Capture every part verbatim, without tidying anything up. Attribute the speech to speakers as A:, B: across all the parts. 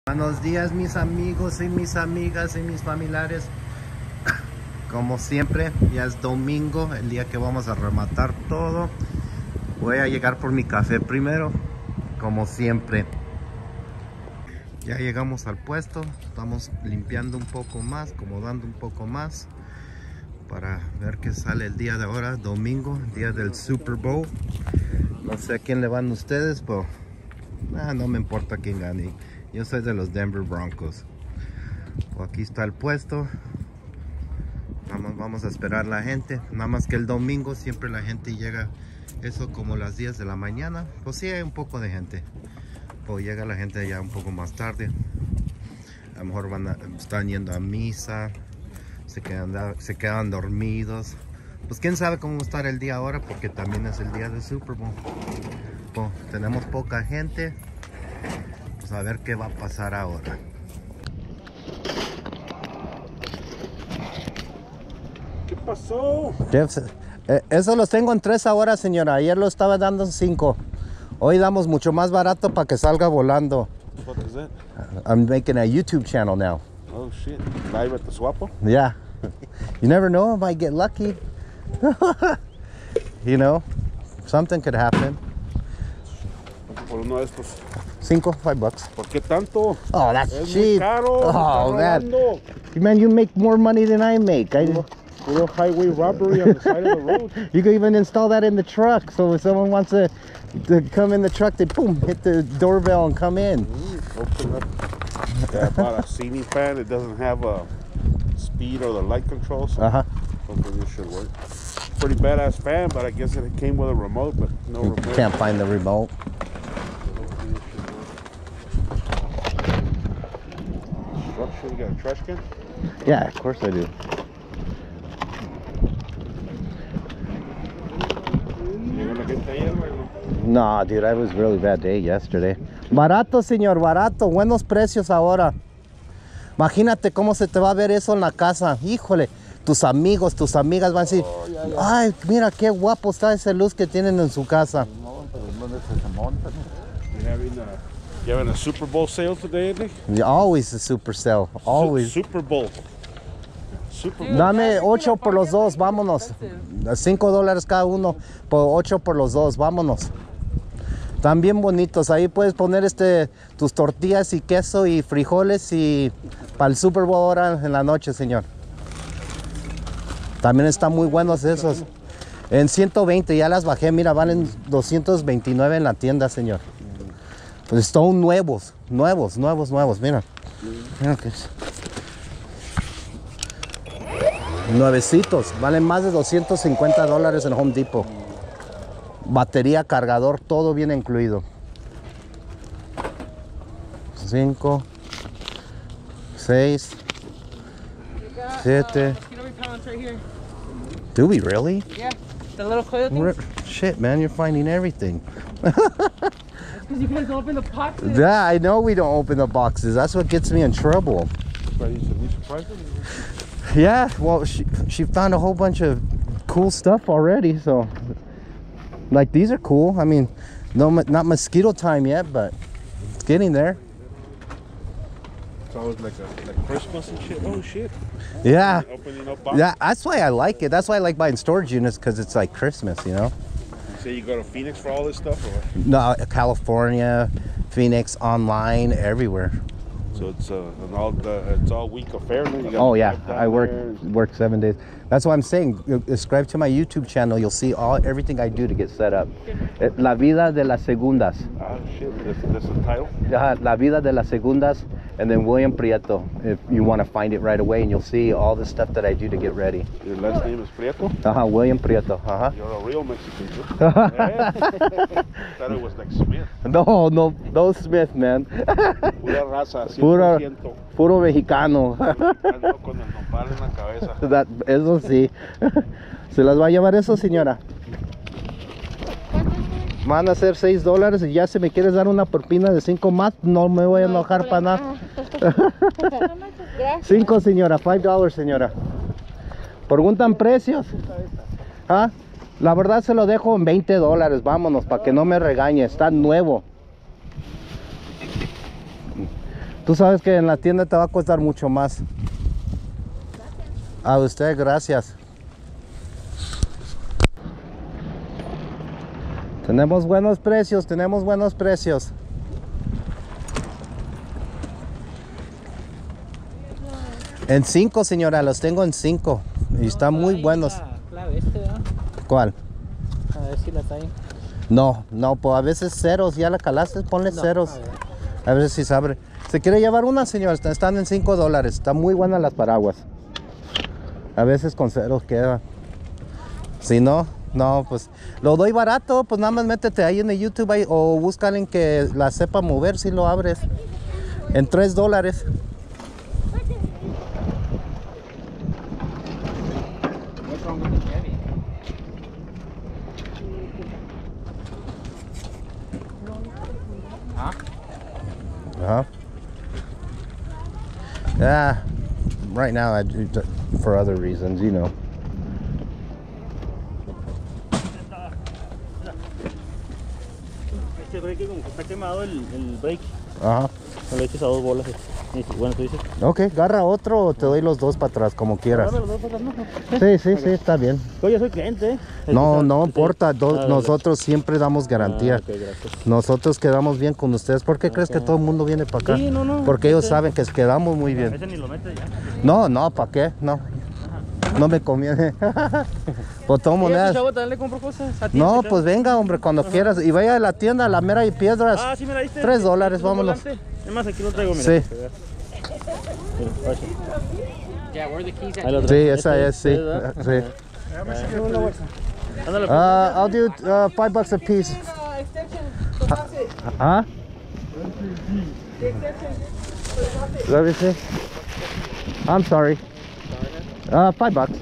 A: Buenos días mis amigos y mis amigas y mis familiares. Como siempre, ya es domingo, el día que vamos a rematar todo. Voy a llegar por mi café primero, como siempre. Ya llegamos al puesto, estamos limpiando un poco más, acomodando un poco más para ver qué sale el día de ahora, domingo, día del Super Bowl. No sé a quién le van ustedes, pero ah, no me importa quién gane. Yo soy de los Denver Broncos. Pues aquí está el puesto. Vamos, vamos a esperar la gente. Nada más que el domingo siempre la gente llega, eso como las diez de la mañana. Pues sí hay un poco de gente. Pues llega la gente ya un poco más tarde. A lo mejor van a, están yendo a misa. Se quedan, se quedan dormidos. Pues quién sabe cómo va a estar el día ahora, porque también es el día del Super Bowl. Pues tenemos poca gente. Pues a ver qué va a pasar ahora.
B: ¿Qué pasó?
A: Eh, eso los tengo en tres ahora, señora. Ayer lo estaba dando en cinco. Hoy damos mucho más barato para que salga volando.
B: What is that?
A: I'm making a YouTube channel now.
B: Oh shit. Live at the Swapo?
A: Yeah. You never know, I might get lucky. You know, something could happen.
B: Por uno de estos.
A: Cinco, five bucks.
B: ¿Por qué tanto?
A: Oh, that's
B: Es
A: cheap.
B: muy caro.
A: Oh,
B: man.
A: man. Man, you make more money than I make. I,
B: Puro, puro highway robbery on the side of the road.
A: you can even install that in the truck. So if someone wants to, to come in the truck, they boom, hit the doorbell and come in.
B: Mm, open up. Yeah, I bought a ceiling fan. It doesn't have a speed or the light control, so
A: Uh-huh.
B: hopefully this should work. Pretty badass fan, but I guess it came with a remote, but no
A: You
B: remote.
A: can't find the remote.
B: Structure, you got a trash can?
A: Yeah, of course I do.
B: Llegó la gente ayer, güey.
A: No, dude, I was really bad day yesterday. Barato, señor, barato. Buenos precios ahora. Imagínate cómo se te va a ver eso en la casa. Híjole, tus amigos, tus amigas van a decir,
B: Oh, ya, ya.
A: ay, mira qué guapo está ese luz que tienen en su casa.
B: You having a, you having a Super Bowl sale today, Nick?
A: Always a super sale, always.
B: Su- Super Bowl. Super Bowl.
A: Dame ocho por los dos, vámonos. Cinco dólares cada uno, por ocho por los dos, vámonos. Están bien bonitos. Ahí puedes poner este tus tortillas y queso y frijoles y para el Super Bowl ahora en la noche, señor. También están muy buenos esos. En ciento veinte ya las bajé, mira, valen doscientos veintinueve en la tienda, señor. Pues son nuevos, nuevos, nuevos, nuevos, mira. Mira que es. Nuevecitos, valen más de doscientos cincuenta dólares en Home Depot. Batería, cargador, todo viene incluido. Cinco, seis, siete.
C: Mosquito repellent right here.
A: Do we really?
C: Yeah, the little coil
A: We're-
C: things.
A: Shit, man, you're finding everything.
C: Because you guys open the boxes.
A: Yeah, I know we don't open the boxes. That's what gets me in trouble.
B: Are you surprised?
A: Yeah, well, she, she found a whole bunch of cool stuff already, so. Like, these are cool. I mean, no, not mosquito time yet, but it's getting there.
B: It's always like a like Christmas and shit. Oh shit.
A: Yeah.
B: Opening up boxes.
A: Yeah, that's why I like it. That's why I like buying storage units, because it's like Christmas, you know?
B: You say you go to Phoenix for all this stuff, or
A: No, California, Phoenix, online, everywhere.
B: so it's uh an all the it's all week affair. Then you gotta
A: Oh yeah,
B: drive down
A: I work
B: there.
A: work seven days. That's why I'm saying, subscribe to my YouTube channel. You'll see all everything I do to get set up. Eh, La vida de las segundas.
B: Ah shit. This this is the title.
A: Uh, La vida de las segundas, and then William Prieto. If you want to find it right away, and you'll see all the stuff that I do to get ready.
B: Your last name is Prieto.
A: Uh-huh, William Prieto. Uh-huh.
B: You're a real Mexican. Too. Eh? Thought it was like Smith.
A: No, no, no Smith, man.
B: Pura raza.
A: Pura-
B: cien por ciento.
A: Puro mexicano.
B: Ando con el nopal en la cabeza.
A: That- eso sí. ¿Se las va a llevar eso, señora? Van a ser seis dólares y ya si me quieres dar una propina de cinco más, no me voy a enojar para nada.
D: Gracias.
A: Cinco, señora, five dollars, señora. Preguntan precios. ¿Ah? La verdad se lo dejo en veinte dólares, vámonos, para que no me regañe, está nuevo. Tú sabes que en la tienda te va a costar mucho más. A usted, gracias. Tenemos buenos precios, tenemos buenos precios. En cinco, señora, los tengo en cinco. Y están muy buenos.
C: Clave este, ¿verdad?
A: ¿Cuál?
C: A ver si la trae.
A: No, no, pues a veces ceros, ya la calaste, ponle
C: No,
A: ceros.
C: a ver.
A: A ver si sabe. ¿Se quiere llevar una, señor? Están en cinco dólares. Están muy buenas las paraguas. A veces con ceros queda. Si no, no, pues lo doy barato. Pues nada más métete ahí en el YouTube ahí, o busca a alguien que la sepa mover si lo abres. En tres dólares. Uh-huh. Yeah, right now I do t- for other reasons, you know.
D: Este break como que está quemado el, el break.
A: Ajá.
D: No le eches a dos bolas. Sí, bueno, tú dices.
A: Ok, agarra otro o te doy los dos para atrás, como quieras.
D: Agarra los dos para atrás, ¿no?
A: Sí, sí, sí, está bien.
D: Oye, soy cliente, ¿eh?
A: No, no
D: Sí.
A: importa, do-
D: Ah, dale.
A: nosotros siempre damos garantía.
D: Ah, ok, gracias.
A: Nosotros quedamos bien con ustedes. ¿Por qué crees que todo el mundo viene para acá?
D: Sí, no, no.
A: Porque ellos
D: Sí.
A: saben que quedamos muy bien.
D: Ese ni lo metes ya.
A: No, no, ¿para qué? No. No me conviene. Por todas
C: Sí, a tu
A: monedas.
C: chavo también le compro cosas. A ti,
A: No,
C: a tu
A: pues venga, hombre, cuando quieras. Y vaya a la tienda, a la Mera y Piedras.
D: Ah, sí me la diste.
A: Tres dólares,
D: ¿Es un
A: vámonos.
D: volante? Es más, aquí lo traigo, mira.
A: Sí.
D: Mira, guacha.
C: Yeah, where are the keys at?
D: Ahí lo
A: Sí,
D: traigo.
A: esa
D: Este,
A: es, sí.
D: este, ¿verdad?
A: Sí.
D: Ándale, pues.
A: Uh, I'll do uh, five bucks a piece. Huh? Let me see. I'm sorry. Uh, five bucks.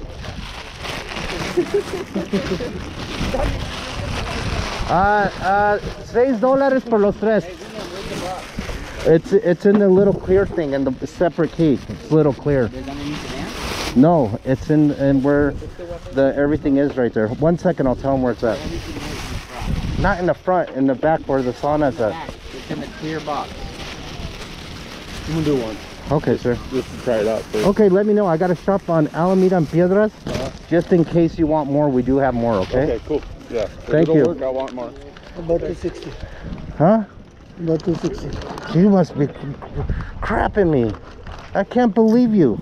A: uh, uh, seis dólares por los tres. It's it's in the little clear thing and the separate key. It's little clear. No, it's in in where the everything is right there. One second, I'll tell him where it's at. Not in the front, in the back where the sauna's at.
C: It's in the clear box.
D: I'm gonna do one.
A: Okay, sir.
D: Just to try it out first.
A: Okay, let me know. I got a shop on Alameda and Piedras. Just in case you want more, we do have more, okay?
D: Okay, cool. Yeah. If
A: Thank
D: it'll
A: you.
D: Work, I want more.
E: About two sixty.
A: Huh?
E: About two sixty.
A: You must be crapping me. I can't believe you.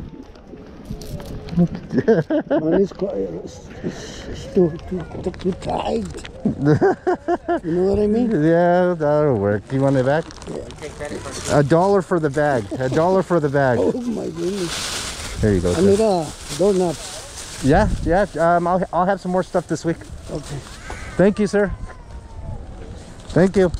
E: One is quite, it's, it's too, too, too, too tight. You know what I mean?
A: Yeah, that'll work. You want it back? A dollar for the bag. A dollar for the bag.
E: Oh my goodness.
A: There you go.
E: I
A: Sir.
E: need a donut.
A: Yeah, yeah. Um, I'll I'll have some more stuff this week.
E: Okay.
A: Thank you, sir. Thank you.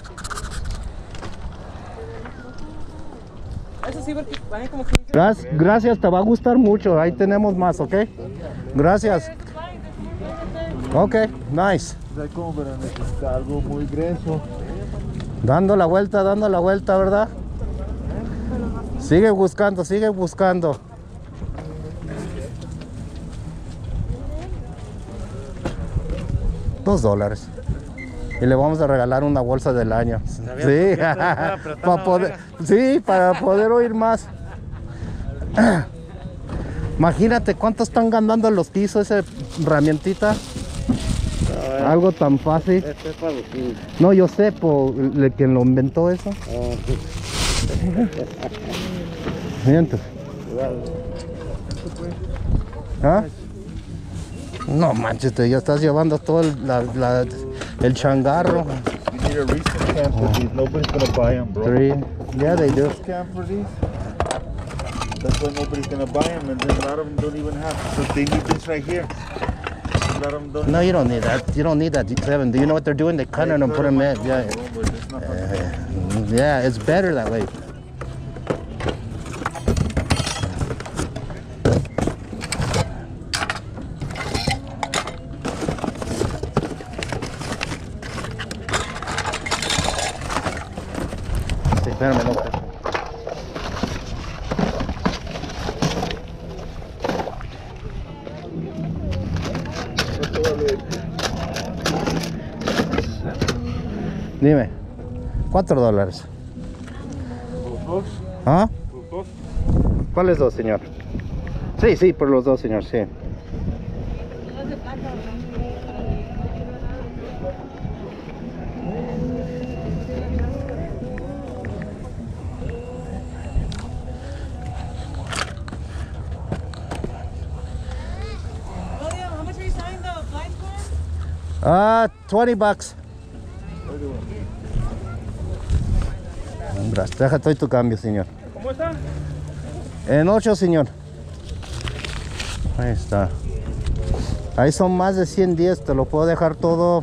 C: Eso sí, porque van como que...
A: Gracias, gracias, te va a gustar mucho. Ahí tenemos más, ¿ok? Gracias. Ok, nice.
E: Algo muy grueso.
A: Dando la vuelta, dando la vuelta, ¿verdad? Sigue buscando, sigue buscando. Dos dólares. Y le vamos a regalar una bolsa del año. Sí, para poder, sí, para poder oír más. Imagínate cuánto están ganando los que hizo esa herramientita. Algo tan fácil.
D: Este es para los niños.
A: No, yo sé, por el que lo inventó eso. Miento. ¿Ah? No manches, te ya estás llevando todo el, la, la, el changarro.
F: You need a recent cam for these. Nobody's gonna buy them, bro.
A: Three. Yeah, they do.
F: This cam for these. That's why nobody's gonna buy them, and then a lot of them don't even have. So they need this right here. A lot of them don't.
A: No, you don't need that. You don't need that, Seven. Do you know what they're doing? They cut it and put them in. Yeah.
F: But it's not
A: Uh, yeah, it's better that way. Sí, espérame, no. Dime, cuatro dólares.
F: folks.
A: ¿Ah?
B: ¿Los dos?
A: ¿Cuáles dos, señor? Sí, sí, por los dos, señor, sí.
G: How much are you selling the flights for?
A: Ah, twenty bucks. Gracias, deja todo tu cambio, señor.
C: ¿Cómo está?
A: En ocho, señor. Ahí está. Ahí son más de cien días, te lo puedo dejar todo.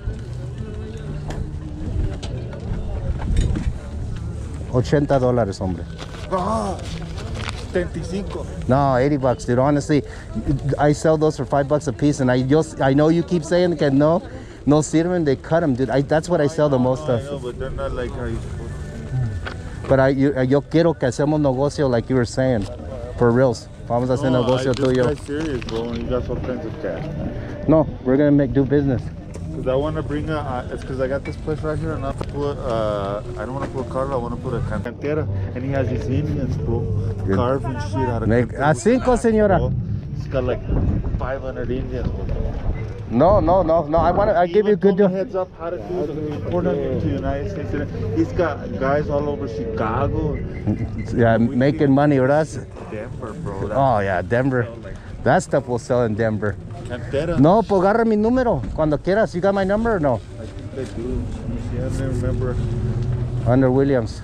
A: ochenta dólares, hombre.
F: Ah, setenta y cinco.
A: No, eighty bucks, dude. Honestly, I sell those for five bucks a piece, and I just, I know you keep saying que no, no sirven. They cut them, dude. I, that's what I sell the most
F: I
A: of.
F: know, but they're not like how you supposed
A: But I, you, yo quiero que hacemos negocio, like you were saying, for reals. Vamos a
F: to.
A: hacer
F: No,
A: negocio
F: I, this
A: tuyo.
F: guy's serious, bro, and he got all kinds of cash.
A: No, we're gonna make do business.
F: Because I want to bring a, uh, it's because I got this place right here, and I put, uh, I don't want to put a car, I want to put a cantera, and he has these Indians, bro,
A: Good.
F: carving shit out of
A: Make-
F: cantera
A: a cinco,
F: with
A: señora.
F: bro. He's got like five hundred Indians, bro.
A: No, no, no, no. I want to. I
F: He
A: give you a
F: even
A: good
F: told me
A: deal.
F: heads up how to do the import them into the United States. He's got guys all over Chicago,
A: Yeah, making money, ¿verdad?
F: Denver, bro. That
A: Oh yeah, Denver. That stuff will sell in Denver.
F: cantera.
A: No, pues agarra mi número cuando quieras. You got my number or no?
F: I think they do. Let me see, I don't remember.
A: Under Williams.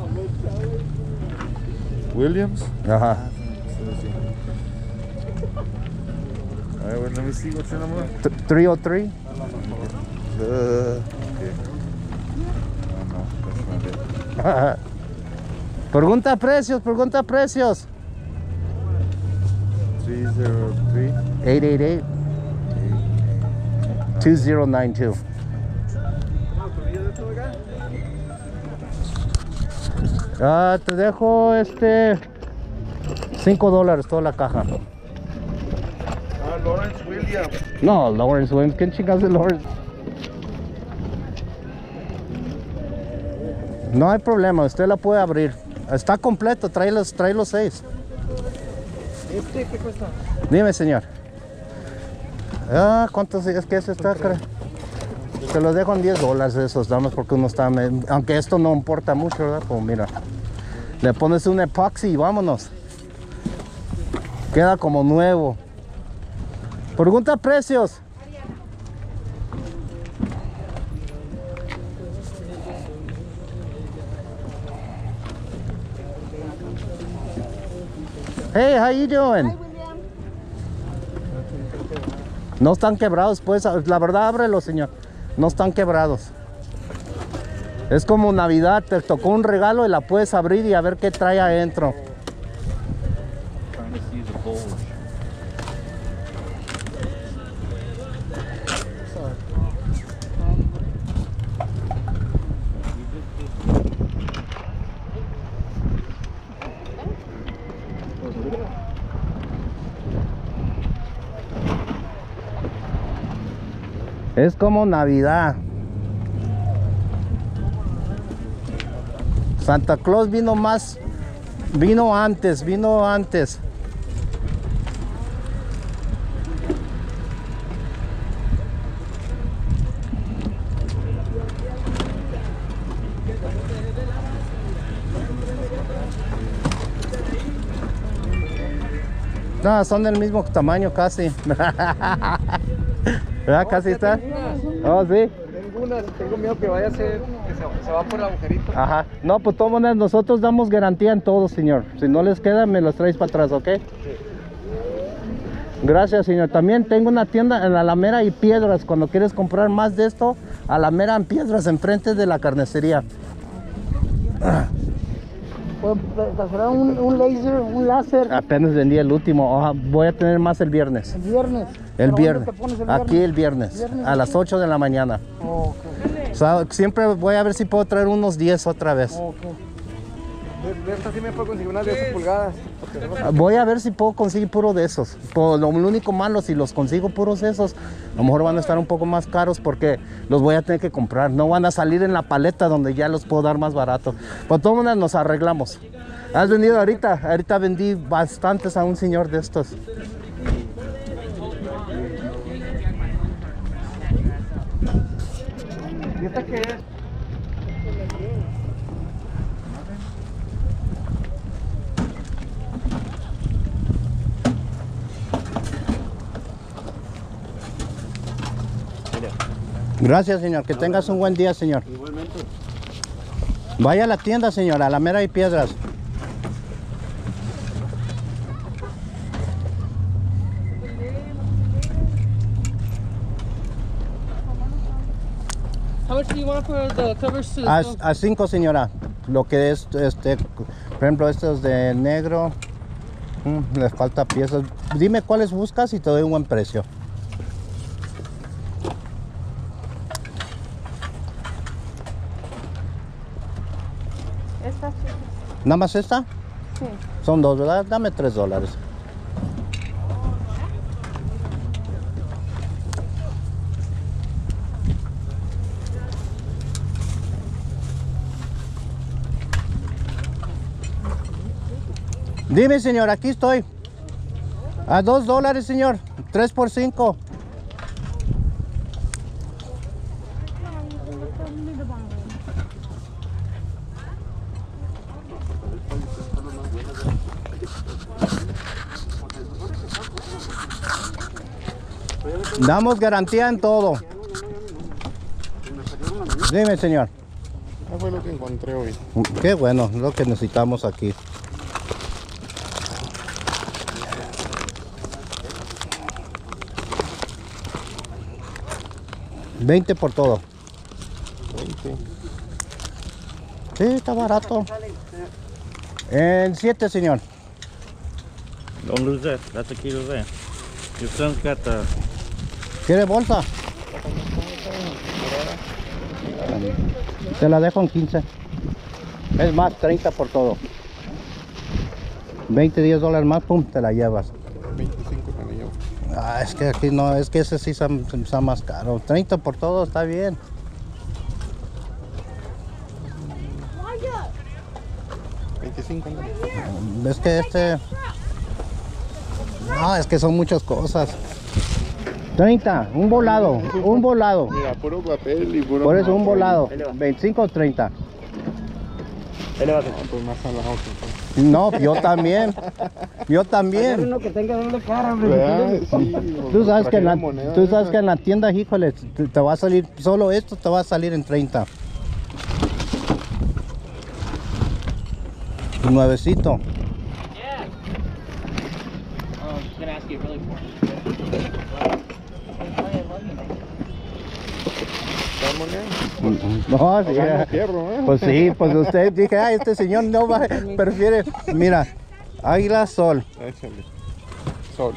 F: Williams?
A: Ajá.
F: Let me see. All right, wait, let me see what's your number.
A: three oh three.
F: Uh, okay. Oh, no, that's not it.
A: Pregunta precios, pregunta precios.
F: three zero three.
A: eight eight eight, two zero nine two. Ah, te dejo este cinco dólares toda la caja.
F: Ah, Lawrence Williams.
A: No, Lawrence Williams, ¿quién chingados es Lawrence? No hay problema, usted la puede abrir. Está completo, trae los, trae los seis.
C: ¿Este qué cuesta?
A: Dime, señor. Ah, ¿cuántos es que es esta? Cara? Te los dejo en diez dólares esos, damas, porque uno está... Aunque esto no importa mucho, ¿verdad? Pues mira, le pones un epoxi y vámonos. Queda como nuevo. Pregunta precios. Hey, how you doing? No están quebrados, pues, la verdad, ábrelo, señor. No están quebrados. Es como Navidad, te tocó un regalo y la puedes abrir y a ver qué trae adentro. Es como Navidad. Santa Claus vino más, vino antes, vino antes. No, son del mismo tamaño casi. ¿Verdad? Casi está. Oh, sí.
C: Ninguna, tengo miedo que vaya a ser, que se, se va por el agujerito.
A: Ajá. No, pues todas maneras, nosotros damos garantía en todo, señor. Si no les queda, me los traes para atrás, ¿ok? Sí. Gracias, señor. También tengo una tienda en la Alameda y Piedras. Cuando quieres comprar más de esto, Alameda en Piedras, enfrente de la carnicería.
E: Pues, ¿será un, un laser, un láser?
A: Apenas vendí el último. Oja, voy a tener más el viernes.
E: El viernes.
A: El
E: ¿Pero
A: viernes.
E: dónde te pones el
A: Aquí el viernes.
E: ¿Viernes?
A: A las ocho de la mañana.
E: Oh, ok.
A: O sea, siempre voy a ver si puedo traer unos diez otra vez.
E: Ok.
C: de estas sí me puedo conseguir unas de esas pulgadas. Porque no-
A: Voy a ver si puedo conseguir puro de esos. Por lo único malo, si los consigo puros de esos, a lo mejor van a estar un poco más caros porque los voy a tener que comprar. No van a salir en la paleta donde ya los puedo dar más barato. Por todas maneras nos arreglamos. ¿Has vendido ahorita? Ahorita vendí bastantes a un señor de estos.
C: ¿Y esta qué es?
A: Gracias, señor. Que tengas un buen día, señor.
B: Igualmente.
A: Vaya a la tienda, señor, a la Mera y Piedras.
G: How much do you want for the covers to the
A: A,
G: stove?
A: a cinco, señora. Lo que es, este, por ejemplo, estos de negro. Mm, les falta piezas. Dime cuáles buscas y te doy un buen precio.
H: Esta chica.
A: ¿Nada más esta?
H: Sí.
A: Son dos, ¿verdad? Dame tres dólares. Dime, señor, aquí estoy. A dos dólares, señor. Tres por cinco. Damos garantía en todo. Dime, señor.
B: ¿Qué fue lo que encontré hoy?
A: Qué bueno, es lo que necesitamos aquí. veinte por todo.
B: veinte.
A: Sí, está barato. En siete, señor.
I: Don't lose that. That's a kilo there. Your son's got the.
A: ¿Quiere bolsa? Te la dejo en quince. Es más, treinta por todo. veinte, diez dólares más, pum, te la llevas.
B: veinticinco que me llevo.
A: Ah, es que aquí no, es que ese sí está, está más caro. treinta por todo, está bien.
B: veinticinco.
A: Es que este... No, es que son muchas cosas. treinta, un volado, un volado.
B: Mira, puro papel y puro...
A: Por eso un volado, veinticinco o treinta.
B: Ah, pues más al lado que...
A: No, yo también. Yo también.
C: Uno que tenga doble cara, hombre.
B: ¿Verdad? Sí,
A: Tú sabes que en la,
B: moneda
A: tú sabes
B: esa.
A: que en la tienda, híjole, te, te va a salir, solo esto te va a salir en treinta. Nuevecito. No, sí,
B: Ojalá no pierdo, ¿eh?
A: pues sí, pues usted dije, ay, este señor no va, prefiere, mira, águila sol.
B: Échale. Sol.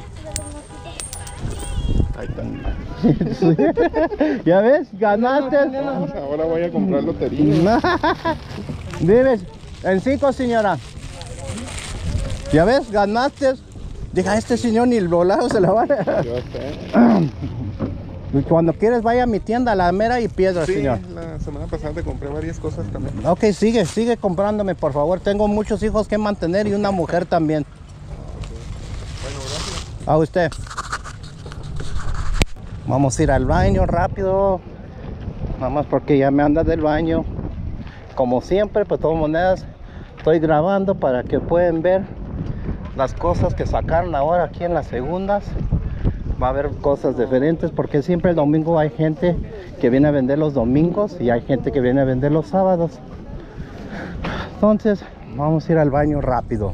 B: Ahí está.
A: ¿Ya ves? Ganaste.
B: Ahora voy a comprar lotería.
A: Dime, en cinco, señora. ¿Ya ves? Ganaste. Diga, este señor ni el volado se la va a...
B: Yo sé.
A: Cuando quieres vaya a mi tienda, la Mera y Piedras,
B: Sí,
A: señor.
B: la semana pasada te compré varias cosas también.
A: Ok, sigue, sigue comprándome, por favor. Tengo muchos hijos que mantener y una mujer también.
B: Bueno, gracias.
A: A usted. Vamos a ir al baño rápido. Nada más porque ya me anda del baño. Como siempre, pues de todas maneras, estoy grabando para que puedan ver las cosas que sacaron ahora aquí en las segundas. Va a haber cosas diferentes porque siempre el domingo hay gente que viene a vender los domingos y hay gente que viene a vender los sábados. Entonces, vamos a ir al baño rápido.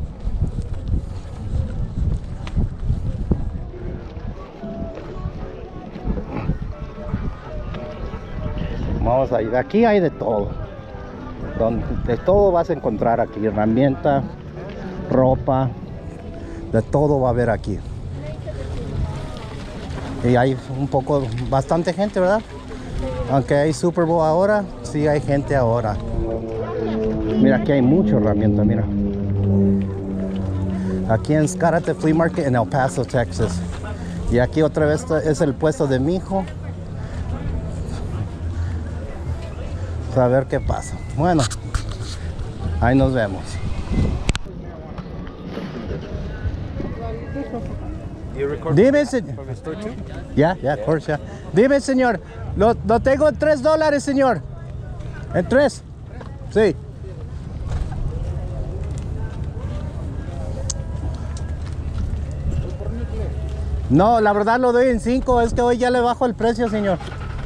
A: Vamos a ir, aquí hay de todo. Donde, de todo vas a encontrar aquí, herramienta, ropa, de todo va a haber aquí. Y hay un poco, bastante gente, ¿verdad? Aunque hay Super Bowl ahora, sí hay gente ahora. Mira, aquí hay mucha herramienta, mira. Aquí en Scarate Flea Market en El Paso, Texas. Y aquí otra vez es el puesto de mi hijo. A ver qué pasa. Bueno, ahí nos vemos. Dime, señor. Ya, ya, of course, ya. Dime, señor. Lo, lo tengo en tres dólares, señor. ¿En tres? Sí. No, la verdad lo doy en cinco. Es que hoy ya le bajo el precio, señor.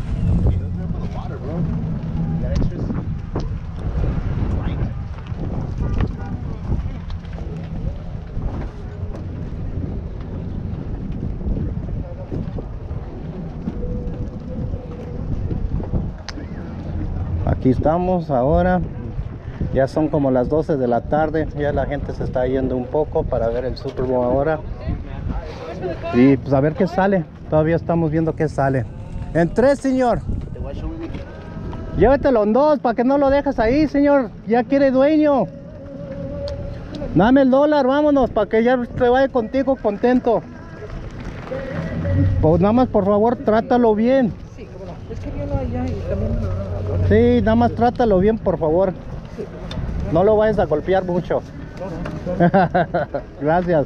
A: Aquí estamos ahora, ya son como las doce de la tarde, ya la gente se está yendo un poco para ver el Super Bowl ahora. Y pues a ver qué sale, todavía estamos viendo qué sale. En tres, señor. Llévatelo en dos, para que no lo dejes ahí, señor, ya quiere dueño. Dame el dólar, vámonos, para que ya se vaya contigo contento. Pues nada más, por favor, trátalo bien.
C: Sí, cómo no. Es que viene allá y también...
A: Sí, nada más trátalo bien, por favor. No lo vayas a golpear mucho. Gracias.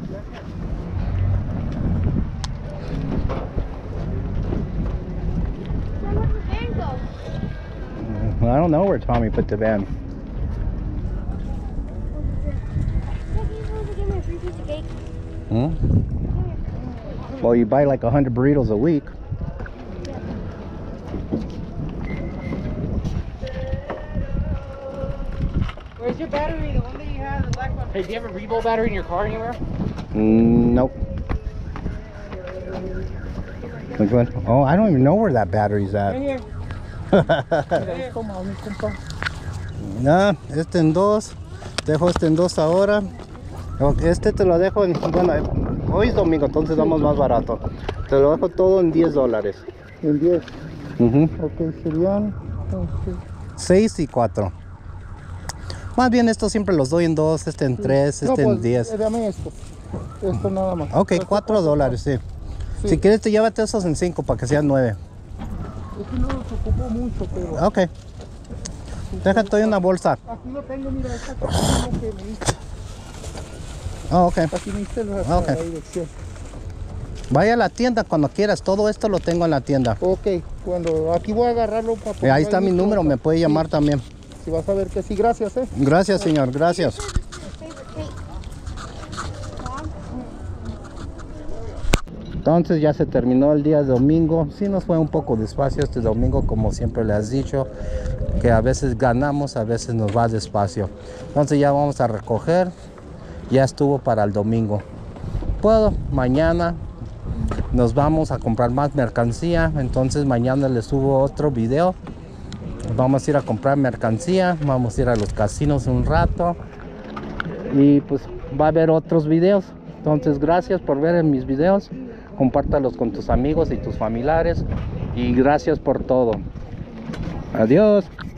A: I don't know where Tommy put the van. Hmm? Well, you buy like a hundred burritos a week.
G: Where's your battery? The one that you had, the black one. Hey, do you have a Revo battery in your car anywhere?
A: Mm, nope. Which one? Oh, I don't even know where that battery's at.
G: Right here.
A: No, este en dos. Dejo este en dos ahora. Este te lo dejo en... Bueno, hoy es domingo, entonces damos más barato. Te lo dejo todo en diez dólares.
E: En diez.
A: Uh-huh.
E: Ok, serían... Okay.
A: seis y cuatro. Más bien estos siempre los doy en dos, este en tres,
E: No,
A: este
E: pues,
A: en diez.
E: Dame esto. Esto nada más.
A: Ok, cuatro dólares, sí.
E: Sí.
A: Si quieres te llévate esos en cinco para que sean nueve.
E: Es que no los ocupó mucho, pero...
A: Ok. Déjate en una bolsa.
E: Aquí lo tengo, mira, esta cosa es lo que me hice.
A: Oh, ok.
E: Aquí me hice la,
A: Ok.
E: la dirección.
A: Vaya a la tienda cuando quieras. Todo esto lo tengo en la tienda.
E: Ok, cuando aquí voy a agarrarlo para...
A: Eh, ahí está mi
E: ponerlo
A: número,
E: en
A: me puede llamar
E: sí.
A: también.
E: Si vas a ver que sí, gracias, eh.
A: Gracias, señor, gracias. Entonces ya se terminó el día de domingo. Sí nos fue un poco despacio este domingo, como siempre le has dicho, que a veces ganamos, a veces nos va despacio. Entonces ya vamos a recoger. Ya estuvo para el domingo. Puedo, mañana nos vamos a comprar más mercancía. Entonces mañana les subo otro video. Vamos a ir a comprar mercancía, vamos a ir a los casinos un rato y pues va a haber otros videos. Entonces gracias por ver mis videos, compártalos con tus amigos y tus familiares y gracias por todo. Adiós.